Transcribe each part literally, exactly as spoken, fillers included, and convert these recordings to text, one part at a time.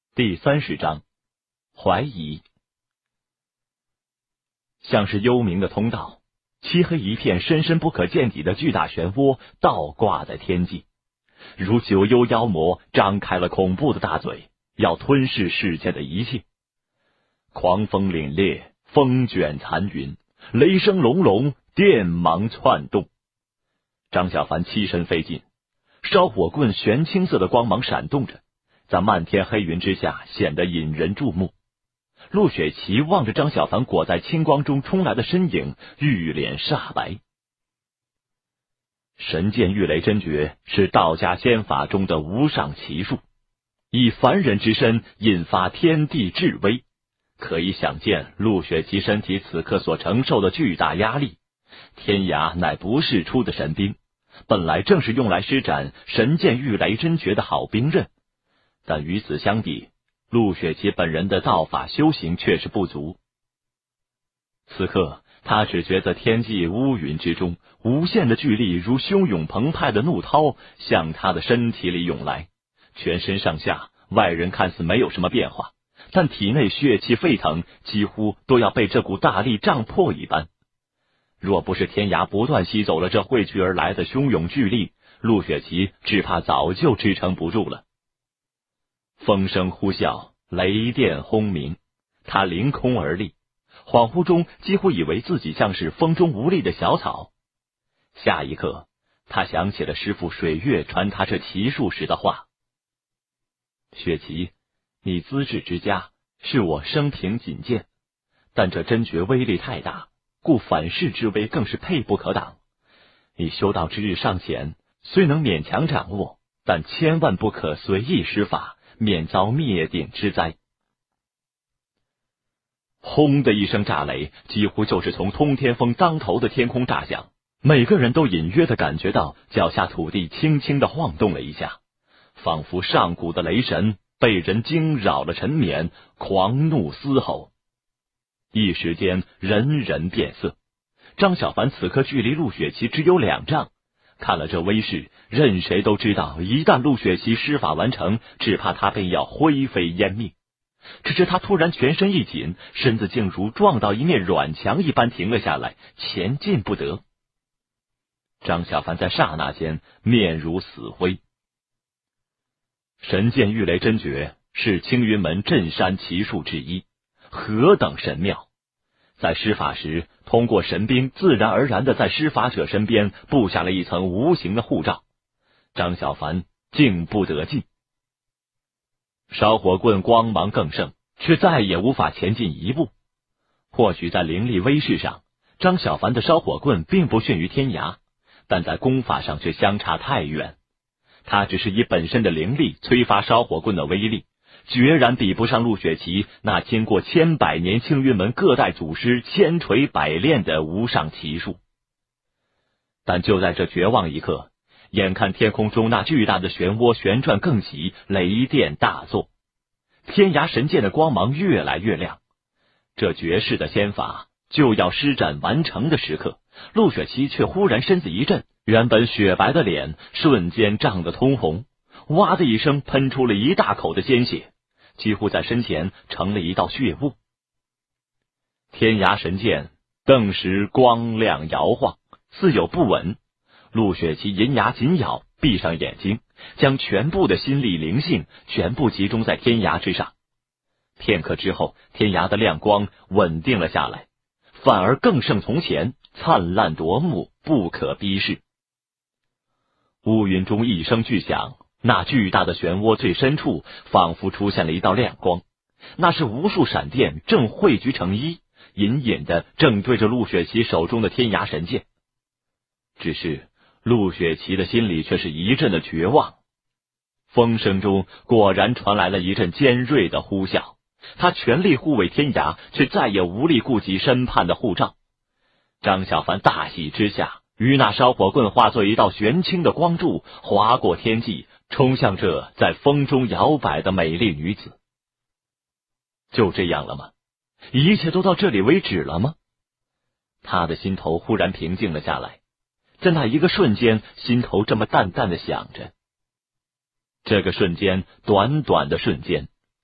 第三十章，怀疑。像是幽冥的通道，漆黑一片，深深不可见底的巨大漩涡倒挂在天际，如九幽妖魔张开了恐怖的大嘴，要吞噬世界的一切。狂风凛冽，风卷残云，雷声隆隆，电芒窜动。张小凡欺身飞进，烧火棍玄青色的光芒闪动着，在漫天黑云之下显得引人注目。陆雪琪望着张小凡裹在青光中冲来的身影，玉脸煞白。神剑御雷真诀是道家仙法中的无上奇术，以凡人之身引发天地至威，可以想见陆雪琪身体此刻所承受的巨大压力。天涯乃不世出的神兵，本来正是用来施展神剑御雷真诀的好兵刃，但与此相比，陆雪琪本人的道法修行却是不足。此刻他只觉得天际乌云之中，无限的巨力如汹涌澎湃的怒涛向他的身体里涌来，全身上下外人看似没有什么变化，但体内血气沸腾，几乎都要被这股大力胀破一般。若不是天涯不断吸走了这汇聚而来的汹涌巨力，陆雪琪只怕早就支撑不住了。风声呼啸，雷电轰鸣，他凌空而立，恍惚中几乎以为自己像是风中无力的小草。下一刻，他想起了师父水月传他这奇术时的话：雪琪，你资质之佳，是我生平仅见，但这真诀威力太大，故反噬之威更是沛不可挡。你修道之日尚浅，虽能勉强掌握，但千万不可随意施法，免遭灭顶之灾。轰的一声炸雷，几乎就是从通天峰当头的天空炸响，每个人都隐约的感觉到脚下土地轻轻的晃动了一下，仿佛上古的雷神被人惊扰了沉眠，狂怒嘶吼。一时间人人变色。张小凡此刻距离陆雪琪只有两丈，看了这威势，任谁都知道一旦陆雪琪施法完成，只怕他便要灰飞烟灭。只是他突然全身一紧，身子竟如撞到一面软墙一般停了下来，前进不得。张小凡在刹那间面如死灰。神剑御雷真诀是青云门镇山奇术之一，何等神妙！在施法时，通过神兵自然而然地在施法者身边布下了一层无形的护罩，张小凡竟不得进。烧火棍光芒更盛，却再也无法前进一步。或许在灵力威势上，张小凡的烧火棍并不逊于天涯，但在功法上却相差太远。他只是以本身的灵力催发烧火棍的威力，决然比不上陆雪琪那经过千百年青云门各代祖师千锤百炼的无上奇术。但就在这绝望一刻，眼看天空中那巨大的漩涡旋转更急，雷电大作，天涯神剑的光芒越来越亮。这绝世的仙法就要施展完成的时刻，陆雪琪却忽然身子一震，原本雪白的脸瞬间涨得通红，哇的一声喷出了一大口的鲜血，几乎在身前成了一道血雾。天涯神剑顿时光亮摇晃，似有不稳。陆雪琪银牙紧咬，闭上眼睛，将全部的心力灵性全部集中在天涯之上。片刻之后，天涯的亮光稳定了下来，反而更胜从前，灿烂夺目，不可逼视。乌云中一声巨响，那巨大的漩涡最深处仿佛出现了一道亮光，那是无数闪电正汇聚成一，隐隐的正对着陆雪琪手中的天涯神剑。只是陆雪琪的心里却是一阵的绝望。风声中果然传来了一阵尖锐的呼啸，他全力护卫天涯，却再也无力顾及身畔的护罩。张小凡大喜之下，与那烧火棍化作一道玄青的光柱，划过天际，冲向这在风中摇摆的美丽女子。就这样了吗？一切都到这里为止了吗？他的心头忽然平静了下来，在那一个瞬间，心头这么淡淡的想着。这个瞬间，短短的瞬间，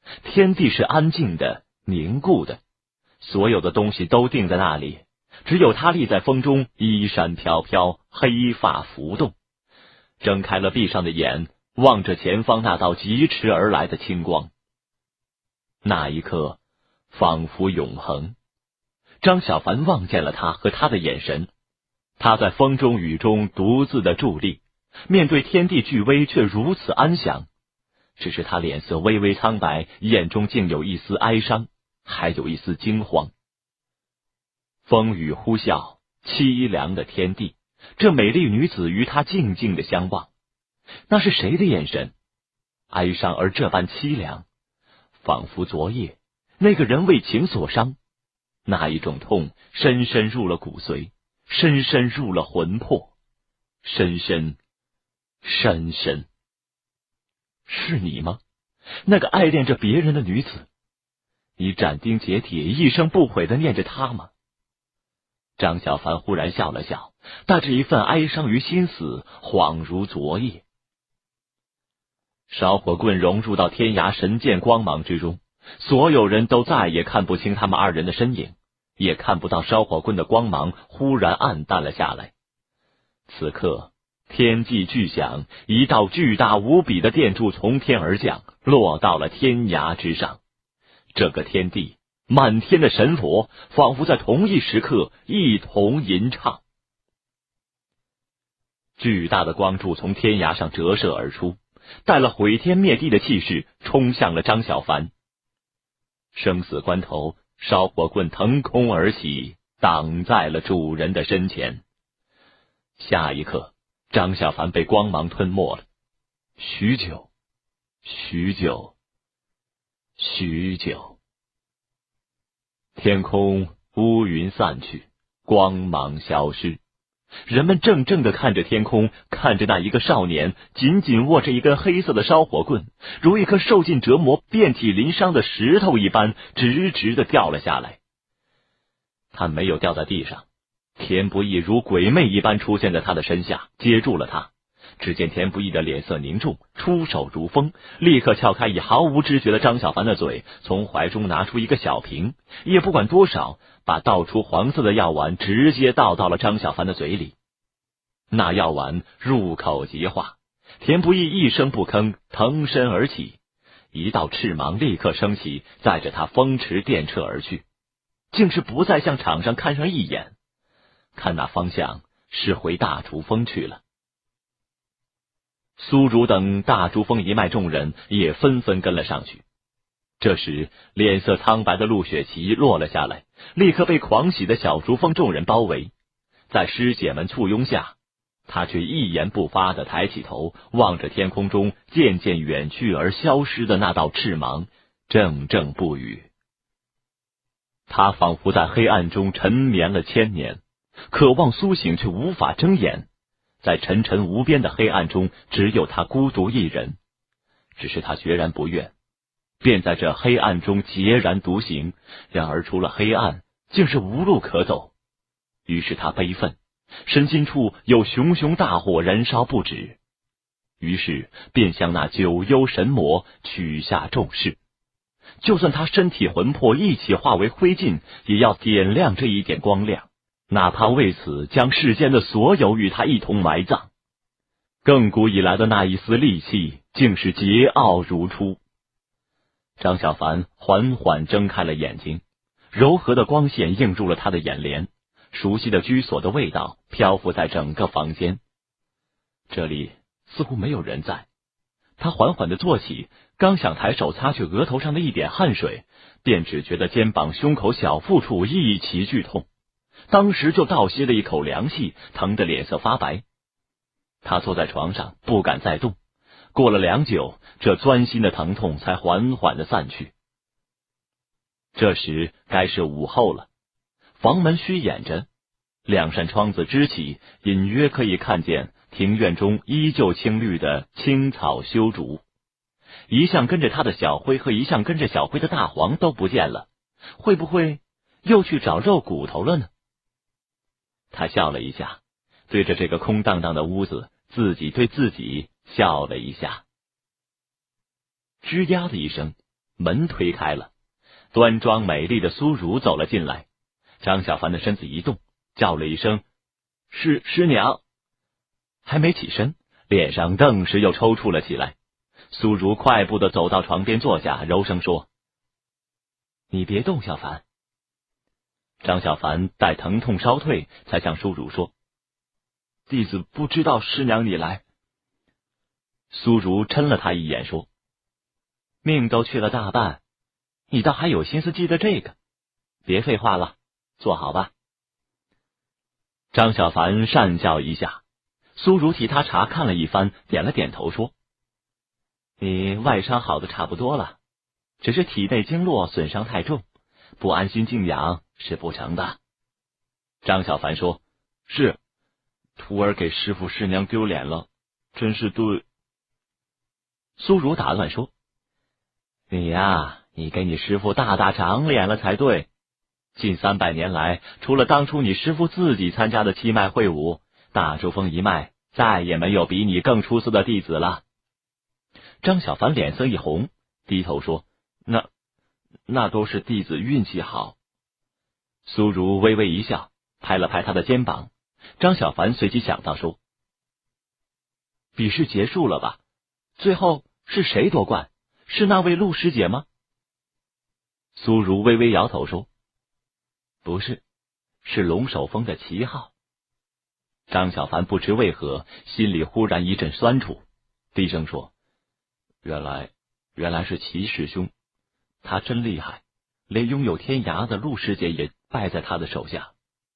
天地是安静的、凝固的，所有的东西都定在那里，只有他立在风中，衣衫飘飘，黑发浮动，睁开了闭上的眼，望着前方那道疾驰而来的青光。那一刻仿佛永恒。张小凡望见了他和他的眼神，他在风中雨中独自的伫立，面对天地巨威却如此安详。只是他脸色微微苍白，眼中竟有一丝哀伤，还有一丝惊慌。风雨呼啸，凄凉的天地，这美丽女子与他静静的相望。那是谁的眼神？哀伤而这般凄凉，仿佛昨夜那个人为情所伤，那一种痛深深入了骨髓，深深入了魂魄，深深深深。是你吗？那个爱恋着别人的女子，你斩钉截铁一生不悔的念着她吗？张小凡忽然笑了笑，带着一份哀伤于心死，恍如昨夜。烧火棍融入到天涯神剑光芒之中，所有人都再也看不清他们二人的身影，也看不到烧火棍的光芒忽然暗淡了下来。此刻天际巨响，一道巨大无比的电柱从天而降，落到了天涯之上。这个天地，满天的神佛仿佛在同一时刻一同吟唱。巨大的光柱从天涯上折射而出，带了毁天灭地的气势，冲向了张小凡。生死关头，烧火棍腾空而起，挡在了主人的身前。下一刻，张小凡被光芒吞没了。许久，许久，许久。天空乌云散去，光芒消失。人们怔怔地看着天空，看着那一个少年紧紧握着一根黑色的烧火棍，如一颗受尽折磨遍体鳞伤的石头一般直直地掉了下来。他没有掉在地上，田不易如鬼魅一般出现在他的身下，接住了他。只见田不易的脸色凝重，出手如风，立刻撬开已毫无知觉的张小凡的嘴，从怀中拿出一个小瓶，也不管多少，把倒出黄色的药丸直接倒到了张小凡的嘴里。那药丸入口即化，田不易一声不吭，腾身而起，一道赤芒立刻升起，载着他风驰电掣而去，竟是不再向场上看上一眼，看那方向是回大竹峰去了。苏竹等大竹峰一脉众人也纷纷跟了上去。这时脸色苍白的陆雪琪落了下来，立刻被狂喜的小竹峰众人包围。在师姐们簇拥下，他却一言不发地抬起头，望着天空中渐渐远去而消失的那道赤芒，怔怔不语。他仿佛在黑暗中沉眠了千年，渴望苏醒却无法睁眼。在沉沉无边的黑暗中，只有他孤独一人。只是他决然不愿，便在这黑暗中孑然独行。然而除了黑暗，竟是无路可走。于是他悲愤，身心处有熊熊大火燃烧不止。于是便向那九幽神魔取下重誓，就算他身体魂魄一起化为灰烬，也要点亮这一点光亮。哪怕为此将世间的所有与他一同埋葬。亘古以来的那一丝戾气，竟是桀骜如初。张小凡缓缓睁开了眼睛，柔和的光线映入了他的眼帘，熟悉的居所的味道漂浮在整个房间。这里似乎没有人在。他缓缓地坐起，刚想抬手擦去额头上的一点汗水，便只觉得肩膀、胸口、小腹处一齐剧痛。当时就倒吸了一口凉气，疼得脸色发白。他坐在床上不敢再动，过了良久，这钻心的疼痛才缓缓地散去。这时该是午后了，房门虚掩着，两扇窗子支起，隐约可以看见庭院中依旧青绿的青草修竹。一向跟着他的小辉和一向跟着小辉的大黄都不见了，会不会又去找肉骨头了呢？他笑了一下，对着这个空荡荡的屋子，自己对自己笑了一下。吱呀的一声， 门推开了，端庄美丽的苏如走了进来。张小凡的身子一动，叫了一声师师娘，还没起身，脸上顿时又抽搐了起来。苏如快步的走到床边坐下，柔声说：你别动，小凡。张小凡待疼痛稍退，才向苏如说：弟子不知道师娘你来。苏如嗔了他一眼说：命都去了大半，你倒还有心思记得这个？别废话了，坐好吧。张小凡讪笑一下，苏如替他查看了一番，点了点头说：你外伤好的差不多了，只是体内经络损伤太重，不安心静养是不成的。张小凡说：是，徒儿给师父师娘丢脸了，真是对。苏如打断说：你呀，你给你师父大大长脸了才对。近三百年来，除了当初你师父自己参加的七脉会武，大珠峰一脉再也没有比你更出色的弟子了。张小凡脸色一红，低头说：那那都是弟子运气好。苏如微微一笑，拍了拍他的肩膀。张小凡随即想到说：比试结束了吧？最后是谁夺冠？是那位陆师姐吗？苏如微微摇头说：不是，是龙首峰的旗号。张小凡不知为何心里忽然一阵酸楚，低声说：原来原来是齐师兄，他真厉害，连拥有天涯的陆师姐也败在他的手下。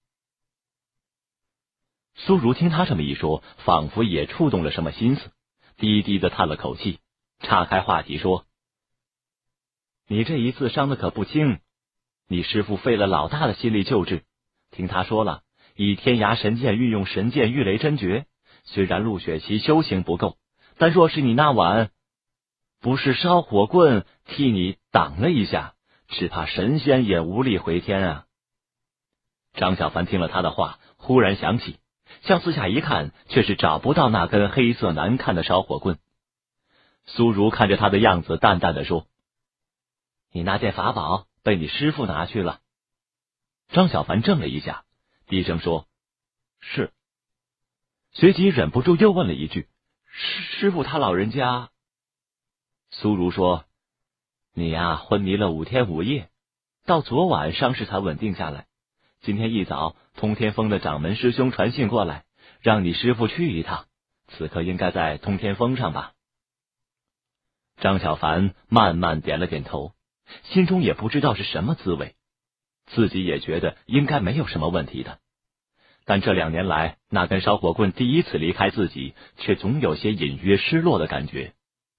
苏如听他这么一说，仿佛也触动了什么心思，低低的叹了口气，岔开话题说：你这一次伤的可不轻，你师父费了老大的心力救治，听他说了，以天涯神剑运用神剑御雷真诀，虽然陆雪琪修行不够，但若是你那晚不是烧火棍替你挡了一下，只怕神仙也无力回天啊。张小凡听了他的话，忽然想起，向四下一看，却是找不到那根黑色难看的烧火棍。苏如看着他的样子，淡淡的说：你那件法宝被你师父拿去了。张小凡怔了一下，低声说：是。随即忍不住又问了一句：师师父他老人家？苏如说：你呀、啊，昏迷了五天五夜，到昨晚伤势才稳定下来。今天一早，通天峰的掌门师兄传信过来，让你师父去一趟，此刻应该在通天峰上吧。张小凡慢慢点了点头，心中也不知道是什么滋味，自己也觉得应该没有什么问题的，但这两年来，那根烧火棍第一次离开自己，却总有些隐约失落的感觉。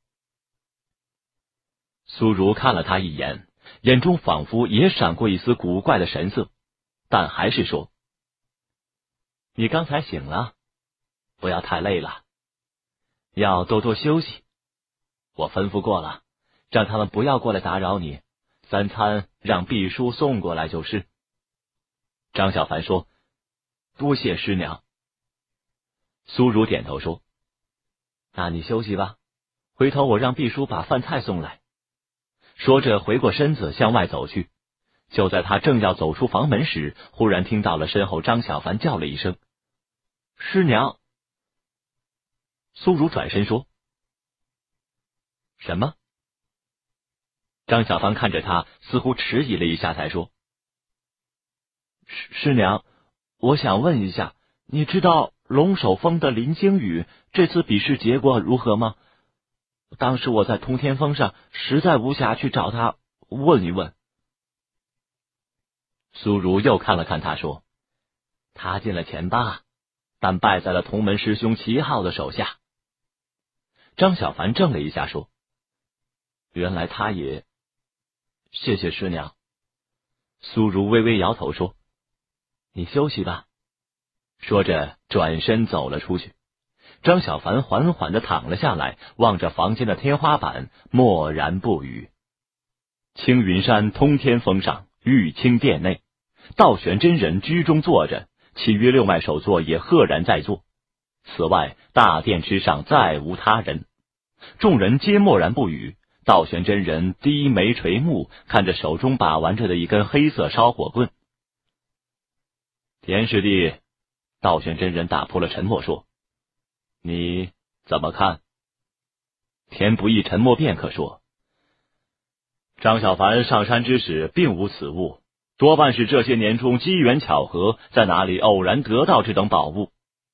苏如看了他一眼，眼中仿佛也闪过一丝古怪的神色，但还是说：你刚才醒了，不要太累了，要多多休息。我吩咐过了，让他们不要过来打扰你，三餐让毕叔送过来就是。张小凡说：多谢师娘。苏如点头说：那你休息吧，回头我让毕叔把饭菜送来。说着回过身子向外走去，就在他正要走出房门时，忽然听到了身后张小凡叫了一声：师娘。苏如转身说：什么？张小凡看着他，似乎迟疑了一下，才说：师师娘，我想问一下，你知道龙首峰的林星宇这次比试结果如何吗？当时我在通天峰上，实在无暇去找他问一问。苏如又看了看他，说：他进了前八，但败在了同门师兄齐浩的手下。张小凡怔了一下，说：原来他也……谢谢师娘。苏如微微摇头说：你休息吧。说着转身走了出去。张小凡缓缓地躺了下来，望着房间的天花板，默然不语。青云山通天峰上，玉清殿内，道玄真人居中坐着，其余六脉首座也赫然在座。此外，大殿之上再无他人。众人皆默然不语， 道玄真人低眉垂目，看着手中把玩着的一根黑色烧火棍。田师弟，道玄真人打破了沉默说：“你怎么看？”田不易沉默片刻说：“张小凡上山之时并无此物，多半是这些年中机缘巧合，在哪里偶然得到这等宝物。”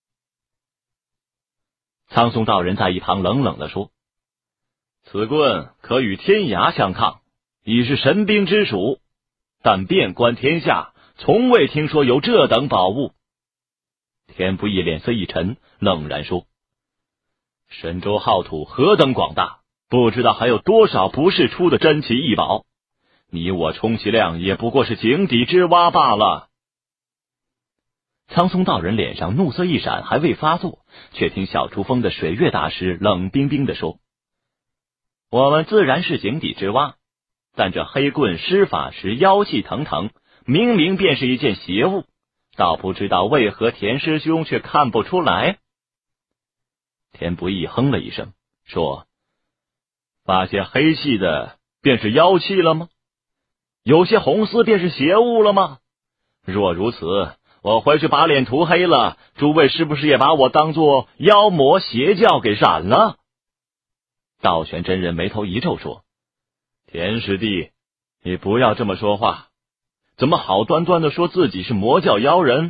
苍松道人在一旁冷冷地说：“此棍可与天涯相抗，已是神兵之属，但遍观天下，从未听说有这等宝物。”田不易脸色一沉，冷然说：“神州浩土何等广大，不知道还有多少不是出的珍奇异宝，你我充其量也不过是井底之蛙罢了。”苍松道人脸上怒色一闪，还未发作，却听小雏峰的水月大师冷冰冰地说：“我们自然是井底之蛙，但这黑棍施法时妖气腾腾，明明便是一件邪物，倒不知道为何田师兄却看不出来。”田不易哼了一声，说：“发些黑气的便是妖气了吗？有些红丝便是邪物了吗？若如此，我回去把脸涂黑了，诸位是不是也把我当作妖魔邪教给闪了？”道玄真人眉头一皱说：“田师弟，你不要这么说话，怎么好端端的说自己是魔教妖人？”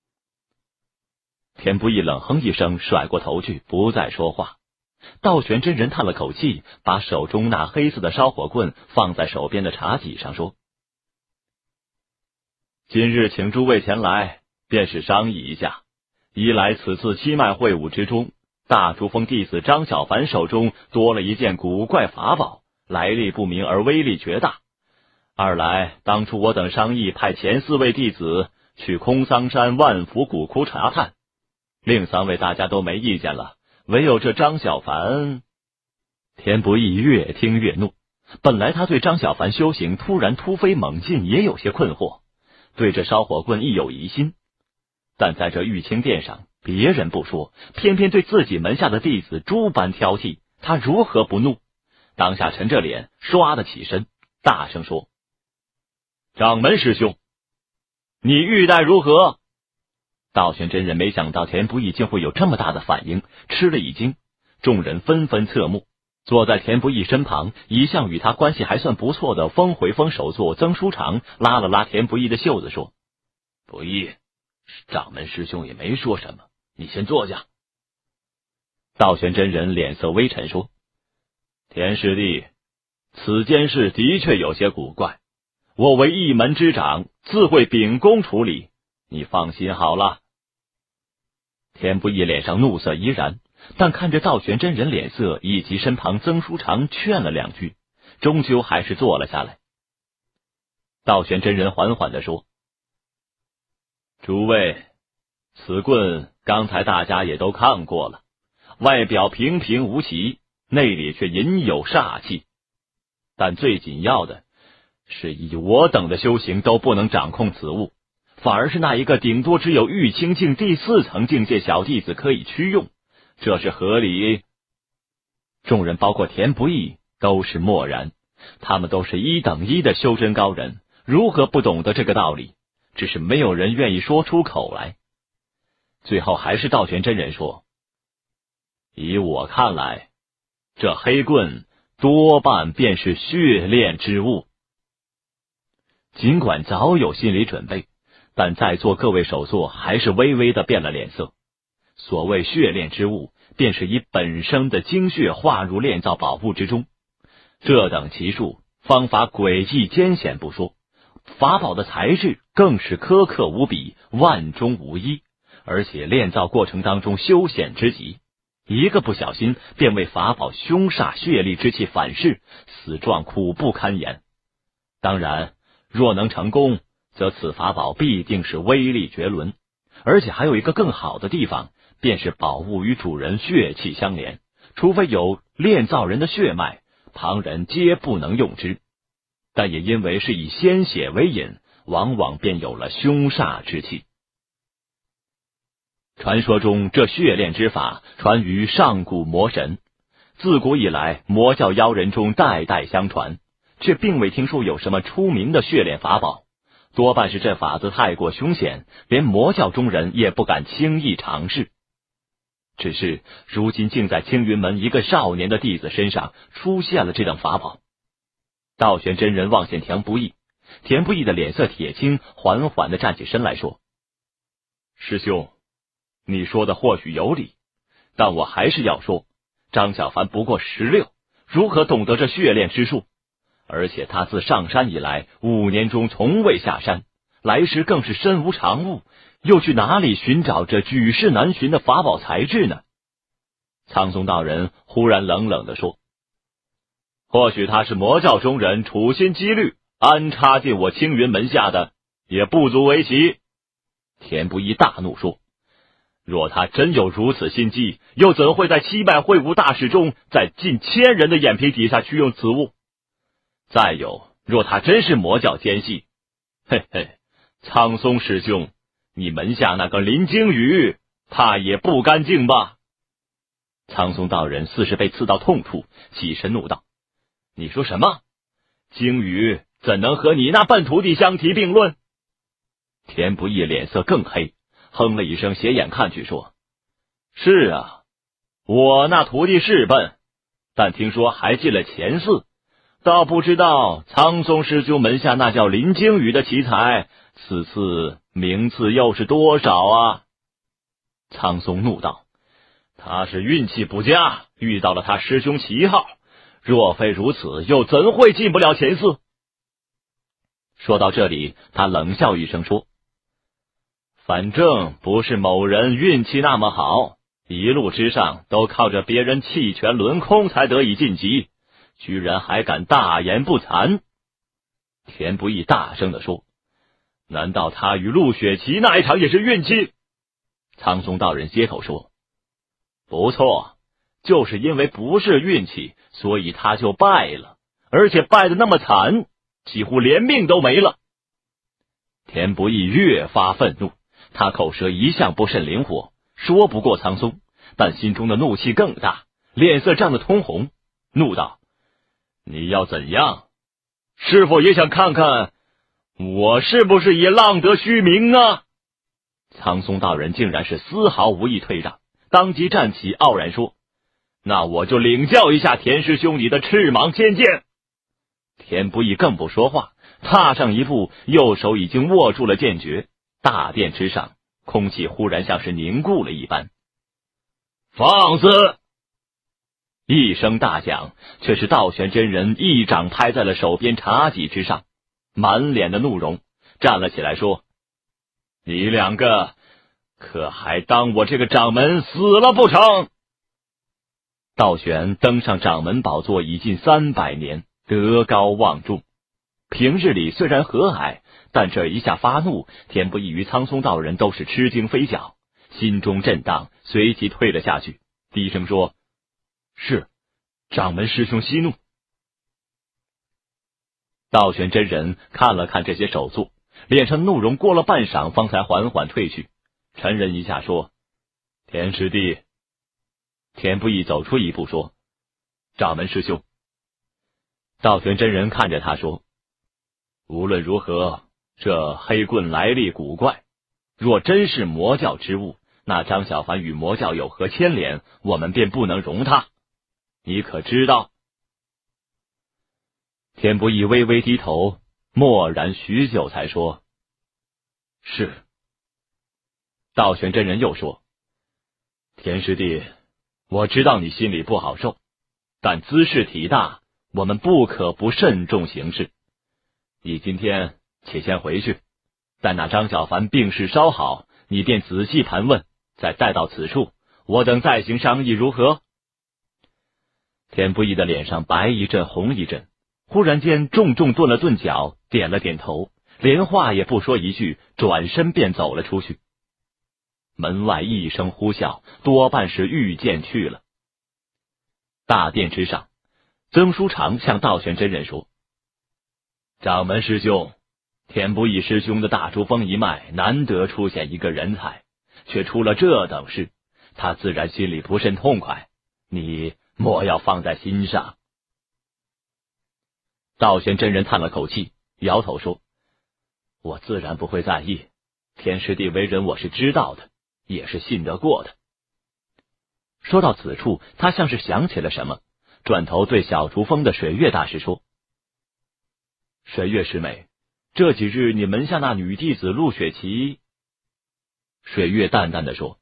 田不易冷哼一声，甩过头去，不再说话。道玄真人叹了口气，把手中那黑色的烧火棍放在手边的茶几上，说：“今日请诸位前来，便是商议一下。一来此次七脉会武之中，大珠峰弟子张小凡手中多了一件古怪法宝，来历不明而威力绝大；二来当初我等商议派前四位弟子去空桑山万福古窟查探，另三位大家都没意见了，唯有这张小凡……”田不易越听越怒，本来他对张小凡修行突然突飞猛进也有些困惑，对这烧火棍亦有疑心，但在这玉清殿上，别人不说，偏偏对自己门下的弟子诸般挑剔，他如何不怒？当下沉着脸，唰的起身，大声说：“掌门师兄，你玉带如何？”道玄真人没想到田不易竟会有这么大的反应，吃了一惊，众人纷纷侧目。坐在田不易身旁，一向与他关系还算不错的风回风首座曾书长拉了拉田不易的袖子，说：“不易，掌门师兄也没说什么，你先坐下。”道玄真人脸色微沉，说：“田师弟，此件事的确有些古怪，我为一门之长，自会秉公处理，你放心好了。”田不易脸上怒色依然，但看着道玄真人脸色以及身旁曾书长劝了两句，终究还是坐了下来。道玄真人缓缓地说：“诸位，此棍刚才大家也都看过了，外表平平无奇，内里却隐有煞气。但最紧要的是，以我等的修行都不能掌控此物，反而是那一个顶多只有玉清境第四层境界小弟子可以驱用，这是合理。”众人包括田不易都是默然，他们都是一等一的修真高人，如何不懂得这个道理？只是没有人愿意说出口来。最后还是道玄真人说：“以我看来，这黑棍多半便是血炼之物。”尽管早有心理准备，但在座各位首座还是微微的变了脸色。所谓血炼之物，便是以本身的精血化入炼造宝物之中，这等奇术，方法诡异艰险不说，法宝的材质更是苛刻无比，万中无一，而且炼造过程当中凶险之极，一个不小心便为法宝凶煞血力之气反噬，死状苦不堪言。当然，若能成功，则此法宝必定是威力绝伦，而且还有一个更好的地方，便是宝物与主人血气相连，除非有炼造人的血脉，旁人皆不能用之。但也因为是以鲜血为引，往往便有了凶煞之气。传说中这血炼之法传于上古魔神， 自古以来魔教妖人中代代相传，却并未听说有什么出名的血炼法宝，多半是这法子太过凶险，连魔教中人也不敢轻易尝试。只是如今竟在青云门一个少年的弟子身上出现了这等法宝。道玄真人望见田不易，田不易的脸色铁青，缓缓地站起身来说：师兄，你说的或许有理，但我还是要说，张小凡不过十六，如何懂得这血炼之术？而且他自上山以来，五年中从未下山，来时更是身无长物，又去哪里寻找这举世难寻的法宝材质呢？苍松道人忽然冷冷地说：或许他是魔教中人处心积虑安插进我青云门下的，也不足为奇。田不易大怒说：若他真有如此心机，又怎会在七拜会武大事中，在近千人的眼皮底下去用此物？再有，若他真是魔教奸细，嘿嘿，苍松师兄，你门下那个林惊羽，他也不干净吧？苍松道人似是被刺到痛处，起身怒道：你说什么？惊羽怎能和你那笨徒弟相提并论？田不易脸色更黑，哼了一声，斜眼看去说：是啊，我那徒弟是笨，但听说还进了前四，倒不知道苍松师兄门下那叫林惊羽的奇才，此次名次又是多少啊？苍松怒道：他是运气不佳，遇到了他师兄旗号，若非如此，又怎会进不了前四？说到这里，他冷笑一声说：反正不是某人运气那么好，一路之上都靠着别人弃权轮空才得以晋级，居然还敢大言不惭。田不易大声地说：难道他与陆雪琪那一场也是运气？苍松道人接口说：不错，就是因为不是运气，所以他就败了，而且败得那么惨，几乎连命都没了。田不易越发愤怒，他口舌一向不甚灵活，说不过苍松，但心中的怒气更大，脸色涨得通红，怒道：你要怎样？是否也想看看我是不是也浪得虚名啊？苍松道人竟然是丝毫无意退让，当即站起傲然说：那我就领教一下田师兄你的赤芒尖剑。田不易更不说话，踏上一步，右手已经握住了剑诀。大殿之上，空气忽然像是凝固了一般。放肆！一声大响，却是道玄真人一掌拍在了手边茶几之上，满脸的怒容，站了起来说：你两个可还当我这个掌门死了不成？道玄登上掌门宝座已近三百年，德高望重，平日里虽然和蔼，但这一下发怒，田不易与苍松道人都是吃惊飞脚，心中震荡，随即退了下去，低声说：是，掌门师兄息怒。道玄真人看了看这些手作，脸上怒容过了半晌，方才缓缓退去，沉人一下说：田师弟。田不易走出一步说：掌门师兄。道玄真人看着他说：无论如何，这黑棍来历古怪，若真是魔教之物，那张小凡与魔教有何牵连，我们便不能容他，你可知道？田不易微微低头，默然许久才说：是。道玄真人又说：田师弟，我知道你心里不好受，但兹事体大，我们不可不慎重行事。你今天且先回去，待那张小凡病势稍好，你便仔细盘问，再带到此处，我等再行商议，如何？田不易的脸上白一阵红一阵，忽然间重重顿了顿脚，点了点头，连话也不说一句，转身便走了出去。门外一声呼啸，多半是御剑去了。大殿之上，曾书长向道玄真人说：掌门师兄，田不易师兄的大珠峰一脉难得出现一个人才，却出了这等事，他自然心里不甚痛快，你莫要放在心上。道玄真人叹了口气，摇头说：我自然不会在意，天师弟为人我是知道的，也是信得过的。说到此处，他像是想起了什么，转头对小雏峰的水月大师说：水月师妹，这几日你门下那女弟子陆雪琪……水月淡淡的说：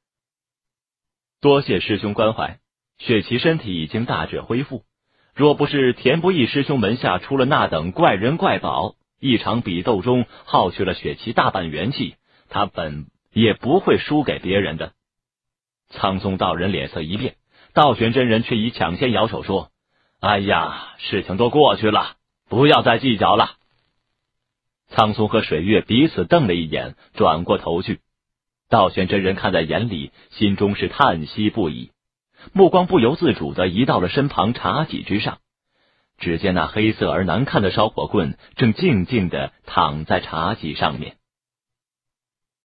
多谢师兄关怀，雪琪身体已经大致恢复，若不是田不易师兄门下出了那等怪人怪宝，一场比斗中耗去了雪琪大半元气，他本也不会输给别人的。苍松道人脸色一变，道玄真人却已抢先摇手说：哎呀，事情都过去了，不要再计较了。苍松和水月彼此瞪了一眼，转过头去。道玄真人看在眼里，心中是叹息不已，目光不由自主地移到了身旁茶几之上，只见那黑色而难看的烧火棍正静静地躺在茶几上面。